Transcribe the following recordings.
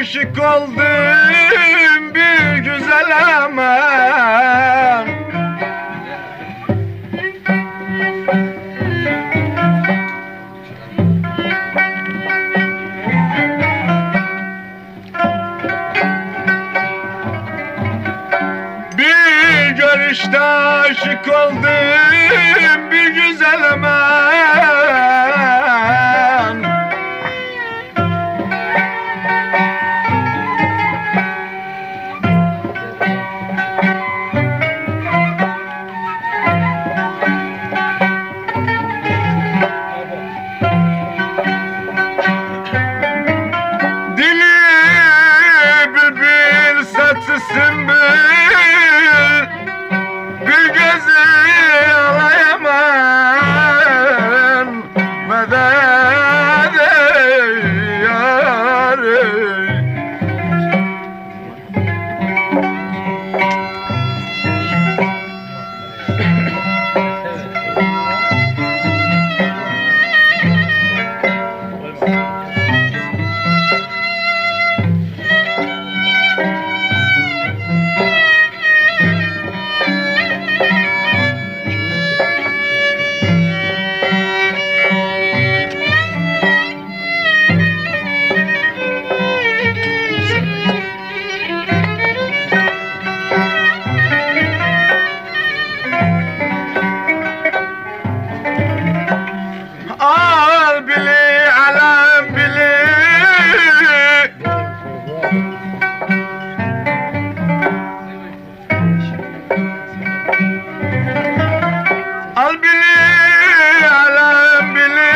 aşık oldum bir güzel aman. Bir görüşte aşık oldum bir güzel aman. Bir gözü alayamam medet yâri. Al bili alem bili, al bili alem bili,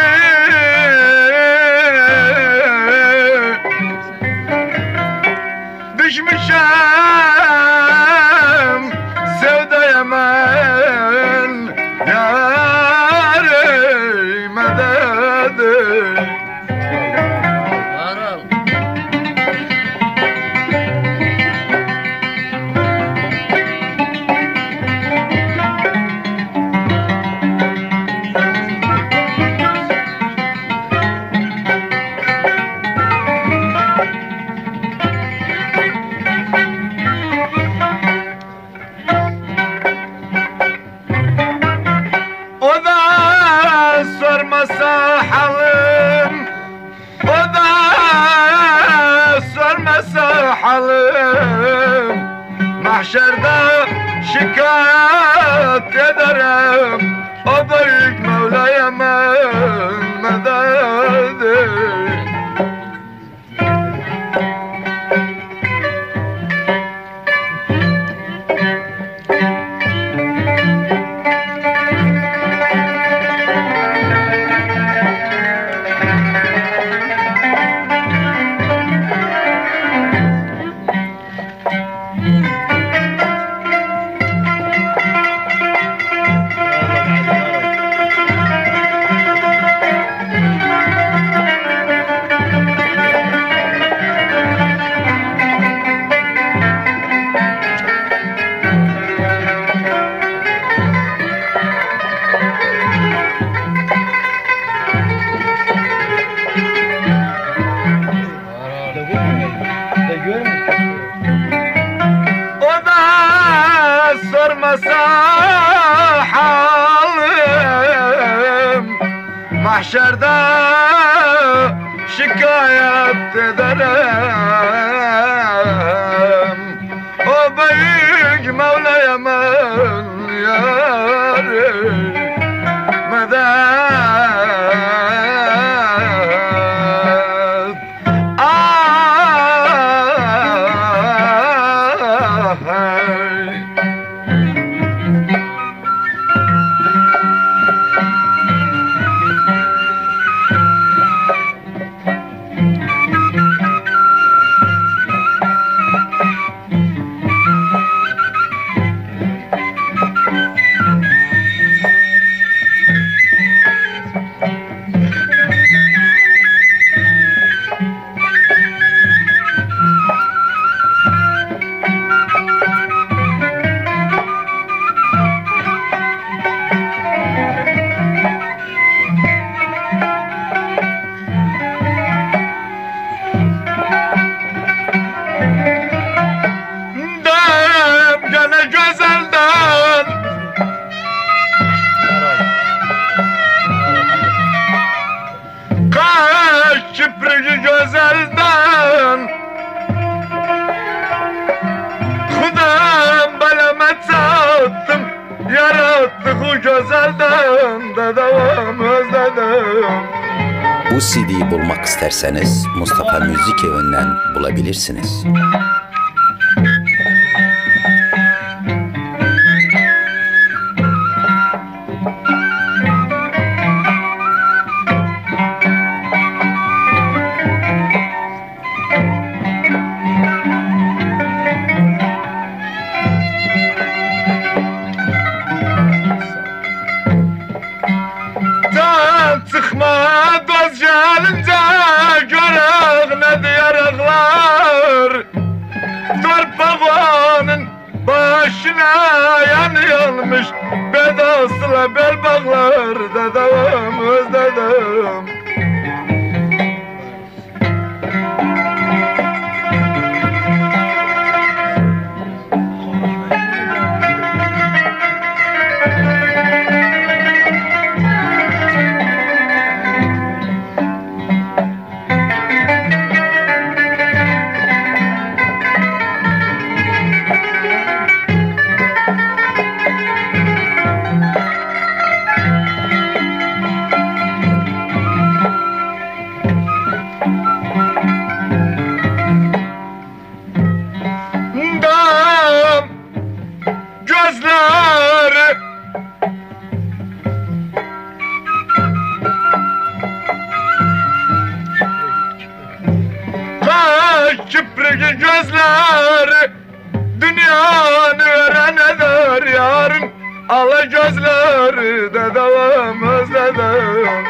düşmüşem sevdaya men yâri medet. O da sormasa halim, o da sormasa halim, mahşerde şikayet ederim o büyük Mevla'ya medet. O da sormasa halim, mahşerde şikayet ederim o büyük Mevla'ya men yâri medet. güzelden dedem özledim. Bu CD'yi bulmak isterseniz Mustafa Müzik Evi'nden bulabilirsiniz. Çıkma doz gelince görək ne diyarıqlar. Torpağının başına yanmış bedasıyla bel bağlar dedem özledim. Gözleri kaş kiprigi gözleri dünyanı veren eder yarın ala gözleri dedem özledim.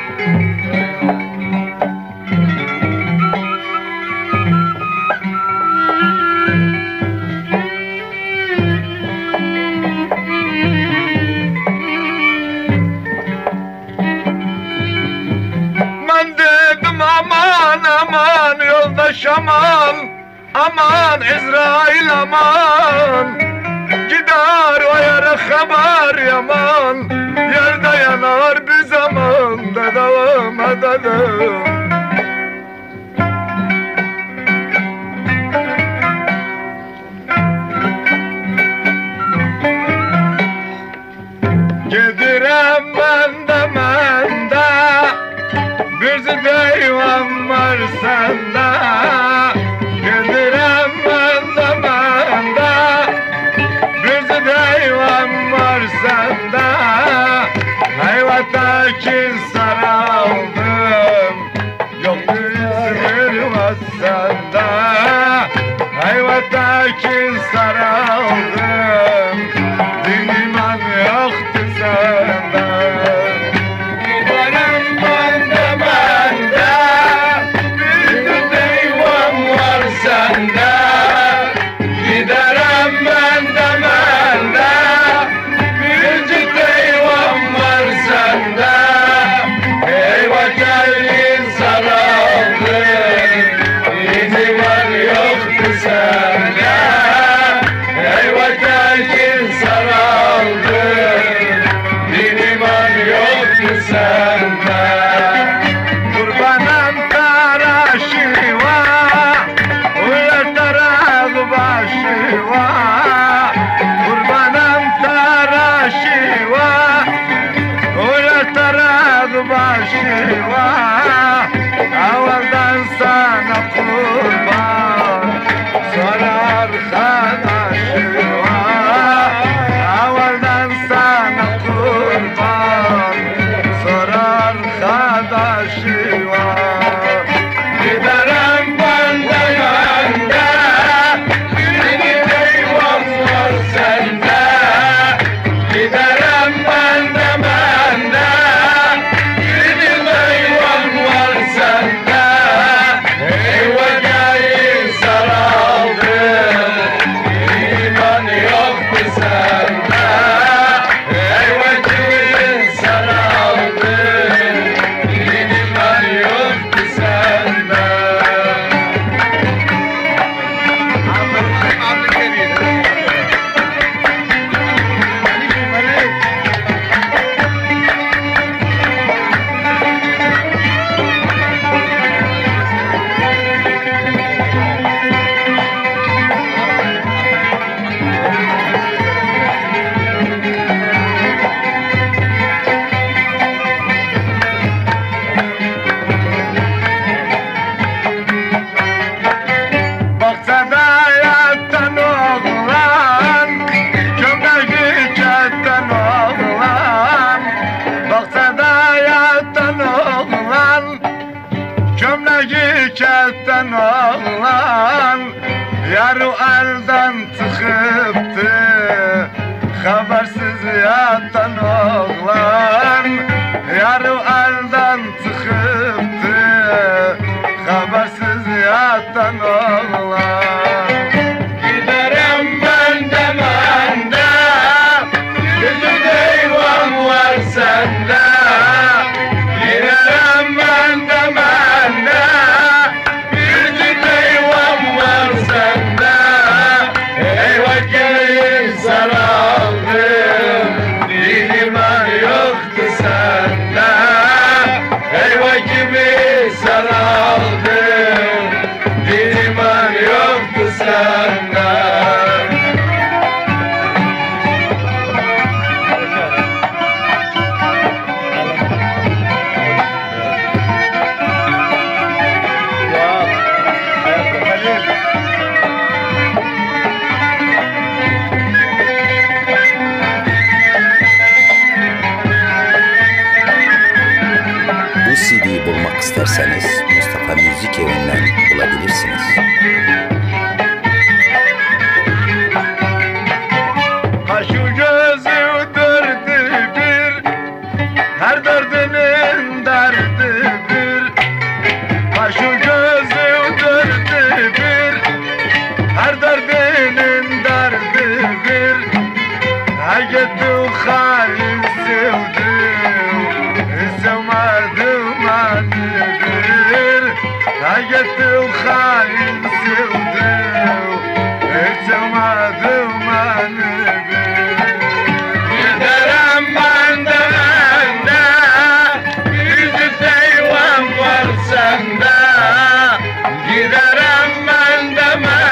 Aman aman yoldaş aman, aman İsrail aman. Gider o yere haber yaman, yerde yanar bir zaman dedem dedem. Gidirem ben de bir deyvan var sende. Gidirem ben de bir deyvan var sende. Hayvattaki saraldım, yok bir var sende. Hayvattaki saraldım, din iman yoktu sende. oğlan yarı elden çıkıptı, habersiz yatan oğlan yarı elden çıkıptı, habersiz yatan oğlan. Giderim ben de yüzü deyvan var sende. Giderim ben de yüzü deyvan var sende. Eyvah gelin saraldım, dilime yoktu sende. Eyvah gibi saraldım, dilime yoktu sende. Bu CD'yi bulmak isterseniz Mustafa Müzik Evi'nden bulabilirsiniz. Kaşı gözü dördü bir, her dördünün derdi bir. Kaşı gözü dördü bir, her dördünün derdi bir. Ha gitti hain sevdi, sevmedim beni bir. Ha gitti hain sevdi, sevmedim beni bir. Giderim ben de yüzü deyvan var sende. Giderim ben de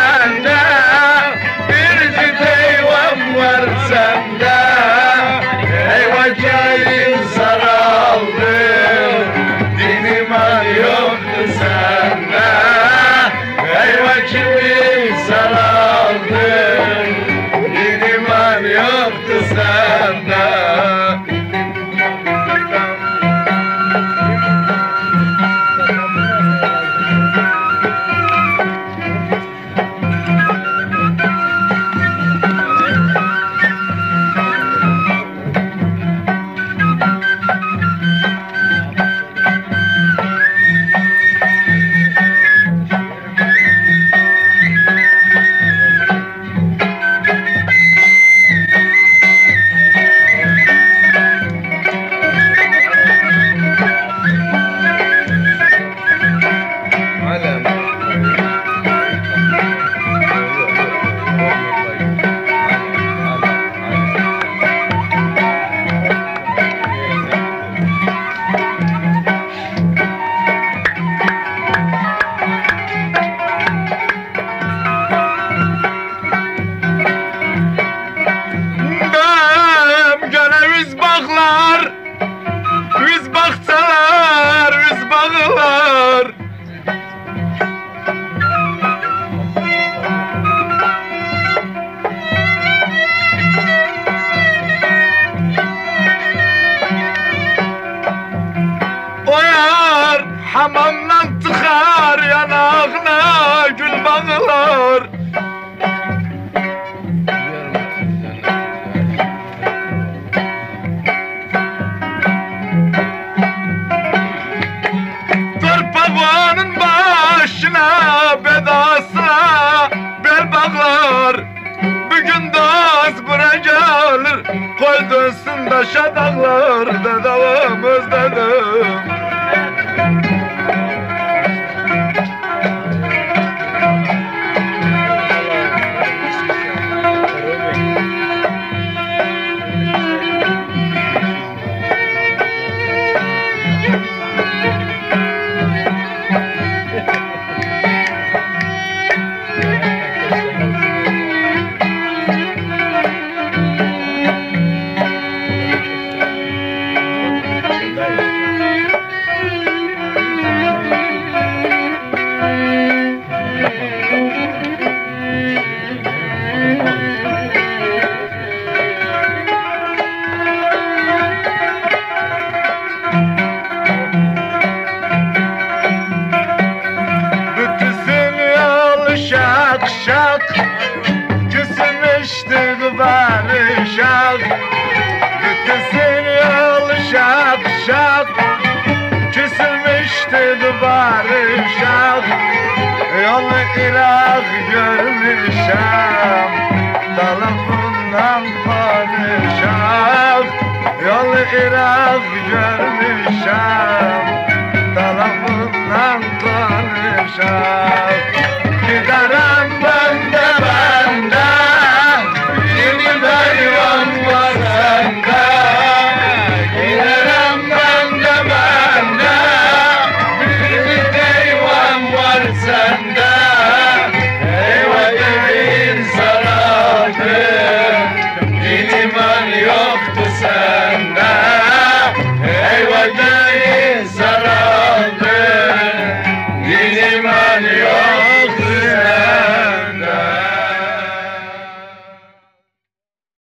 yüzü deyvan var sende. Eyvah gelin saraldım, dinime yoktu sende. Eyvah kimi saraldım, dinime yoktu sende. Hamamdan tıkar yanağına gül bağlar. Torpavanın başına bedasına bel bağlar. Bugün dost buraya gelir, koy dönsün daşa dağlar. Dedem özledim. Gitsin yol şak şak, kesilmişti barışak. Yol Irak görmüşem, tarafından padişah. Yol Irak görmüşem, tarafından padişah.